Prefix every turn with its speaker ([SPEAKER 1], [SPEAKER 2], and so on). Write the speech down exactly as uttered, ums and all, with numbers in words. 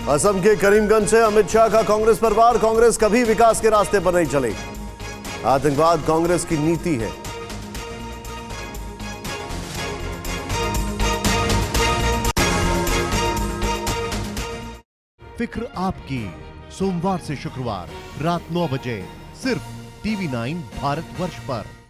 [SPEAKER 1] असम के करीमगंज से अमित शाह का कांग्रेस पर वार। कांग्रेस कभी विकास के रास्ते पर नहीं चली। आतंकवाद कांग्रेस की नीति है।
[SPEAKER 2] फिक्र आपकी, सोमवार से शुक्रवार रात नौ बजे सिर्फ टीवी नाइन भारतवर्ष पर।